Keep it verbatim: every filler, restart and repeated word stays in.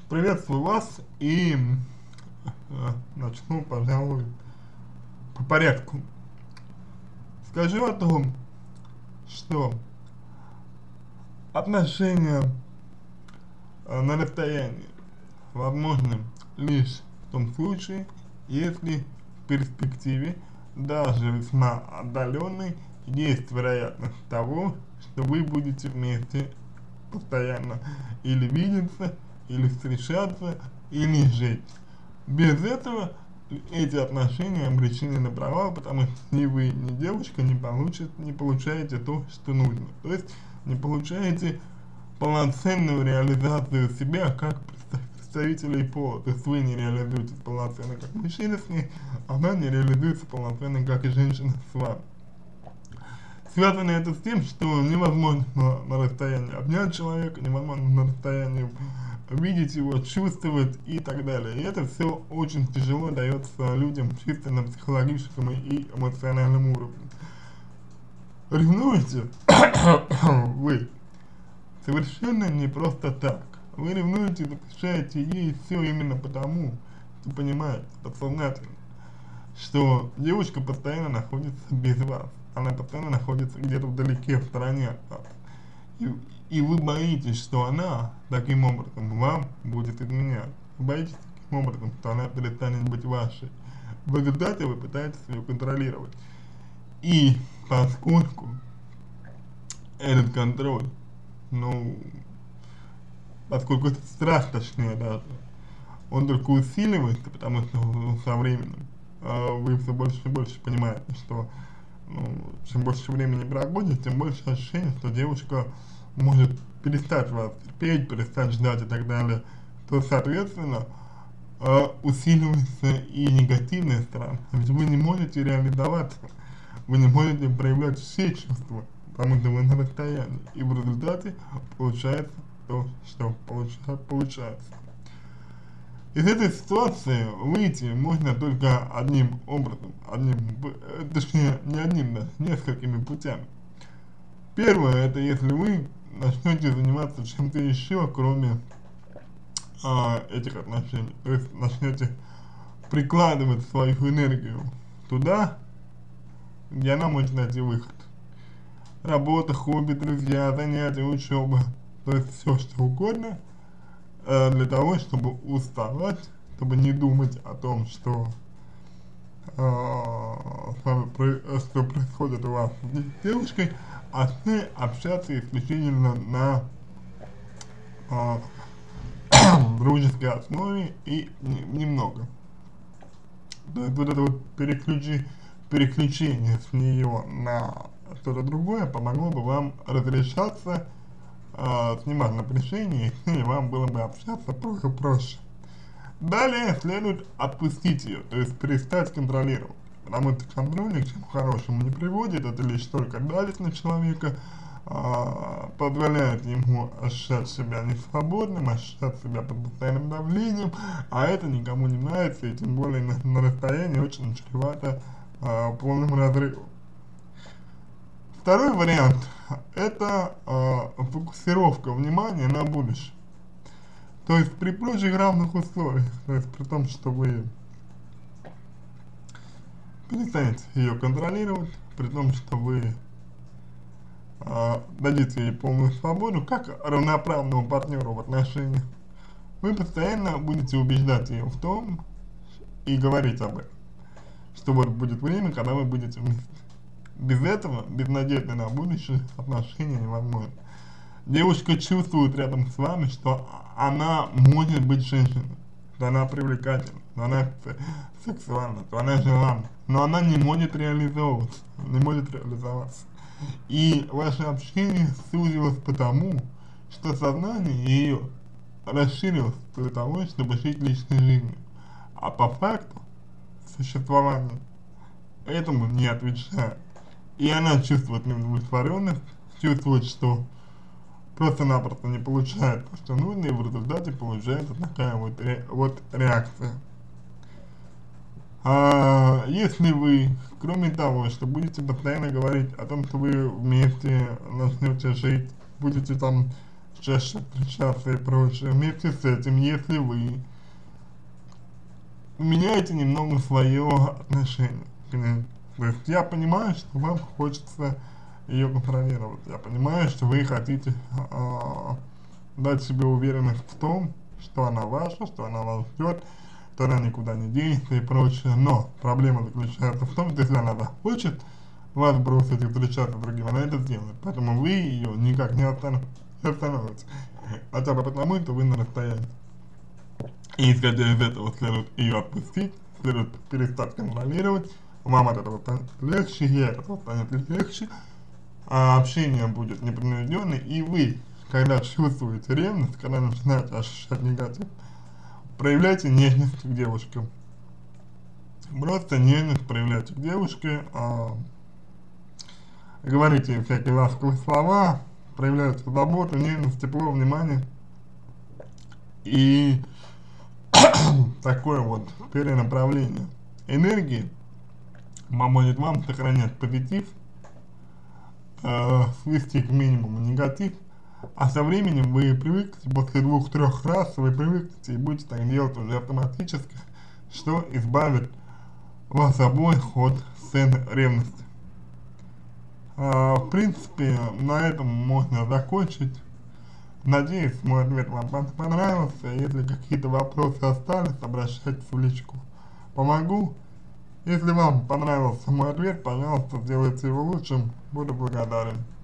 Приветствую вас и э, начну, пожалуй, по порядку. Скажу о том, что отношения э, на расстоянии возможны лишь в том случае, если в перспективе, даже весьма отдаленной, есть вероятность того, что вы будете вместе постоянно или видеться, или встречаться, или жить. Без этого эти отношения обречены на провал, потому что ни вы, ни девушка не получит, не получаете то, что нужно. То есть не получаете полноценную реализацию себя как представителей пола. То есть вы не реализуетесь полноценно как мужчина с ней, она не реализуется полноценно как и женщина с вами. Связано это с тем, что невозможно на, на расстоянии обнять человека, невозможно на расстоянии видеть его, чувствовать и так далее. И это все очень тяжело дается людям чисто на психологическом и эмоциональном уровне. Ревнуете вы совершенно не просто так. Вы ревнуете, запрещаете ей все именно потому, что понимаете подсознательно, что девушка постоянно находится без вас. Она постоянно находится где-то вдалеке, в стороне от вас. И, и вы боитесь, что она таким образом вам будет изменять. Вы боитесь таким образом, что она перестанет быть вашей. В результате вы пытаетесь ее контролировать. И поскольку этот контроль, ну, поскольку этот страх, точнее даже, он только усиливается, потому что со временем э, вы все больше и больше понимаете, что ну, чем больше времени проходит, тем больше ощущение, что девушка может перестать вас терпеть, перестать ждать и так далее, то, соответственно, э, усиливается и негативная сторона. Ведь вы не можете реализоваться, вы не можете проявлять все чувства, потому что вы на расстоянии, и в результате получается то, что получается. Из этой ситуации выйти можно только одним образом, одним, точнее не одним, да, несколькими путями. Первое, это если вы начнете заниматься чем-то еще, кроме а, этих отношений, то есть начнете прикладывать свою энергию туда, где она может найти выход. Работа, хобби, друзья, занятия, учеба, то есть все что угодно, для того, чтобы уставать, чтобы не думать о том, что, э, с вами, что происходит у вас с девушкой, а с ней общаться исключительно на э, дружеской основе и не, немного. То есть вот это вот переключи, переключение с нее на что-то другое помогло бы вам разрешаться, снимать напряжение, и с ней вам было бы общаться проще проще. Далее следует отпустить ее, то есть перестать контролировать, потому что контроль ни к чему хорошему не приводит, это лишь только давит на человека, а, позволяет ему ощущать себя несвободным, ощущать себя под постоянным давлением, а это никому не нравится, и тем более на, на расстоянии очень чревато а, полным разрывом. Второй вариант – это э, фокусировка внимания на будущем. То есть при прочих равных условиях, то есть при том, что вы перестанете ее контролировать, при том, что вы э, дадите ей полную свободу, как равноправному партнеру в отношениях, вы постоянно будете убеждать ее в том и говорить об этом, что вот будет время, когда вы будете вместе. Без этого, без надежды на будущее, отношения невозможно. Девушка чувствует рядом с вами, что она может быть женщиной, что она привлекательна, что она сексуальна, что она желанна, но она не может реализовываться, не может реализоваться. И ваше общение сузилось потому, что сознание ее расширилось для того, чтобы жить личной жизнью, а по факту существование этому не отвечает. И она чувствует неудовлетворенность, чувствует, что просто-напросто не получает то, что нужно, и в результате получается такая вот, ре, вот реакция. А если вы, кроме того, что будете постоянно говорить о том, что вы вместе начнете жить, будете там чаще встречаться и прочее. Вместе с этим, если вы меняете немного свое отношение к ней, то есть я понимаю, что вам хочется ее контролировать, я понимаю, что вы хотите э, дать себе уверенность в том, что она ваша, что она вас ждет, что она никуда не денется и прочее, но проблема заключается в том, что если она захочет вас бросить и встречаться с другим, она это сделает, поэтому вы ее никак не остановите, хотя бы потому, что вы на расстоянии. И исходя из этого следует ее отпустить, следует перестать контролировать, вам от этого станет легче, ей от этого станет легче, а общение будет непринужденное, и вы, когда чувствуете ревность, когда начинаете ощущать негатив, проявляйте нежность к девушке. Просто нежность проявляйте к девушке, а, говорите ей всякие ласковые слова, проявляйте заботу, нежность, тепло, внимание. И такое вот перенаправление энергии поможет вам сохранять позитив, э, свести к минимуму негатив, а со временем вы привыкнете, после двух-трех раз вы привыкнете и будете так делать уже автоматически, что избавит вас обоих от сцен ревности. Э, в принципе, на этом можно закончить. Надеюсь, мой ответ вам понравился. Если какие-то вопросы остались, обращайтесь в личку. Помогу. Если вам понравился мой ответ, пожалуйста, сделайте его лучшим. Буду благодарен.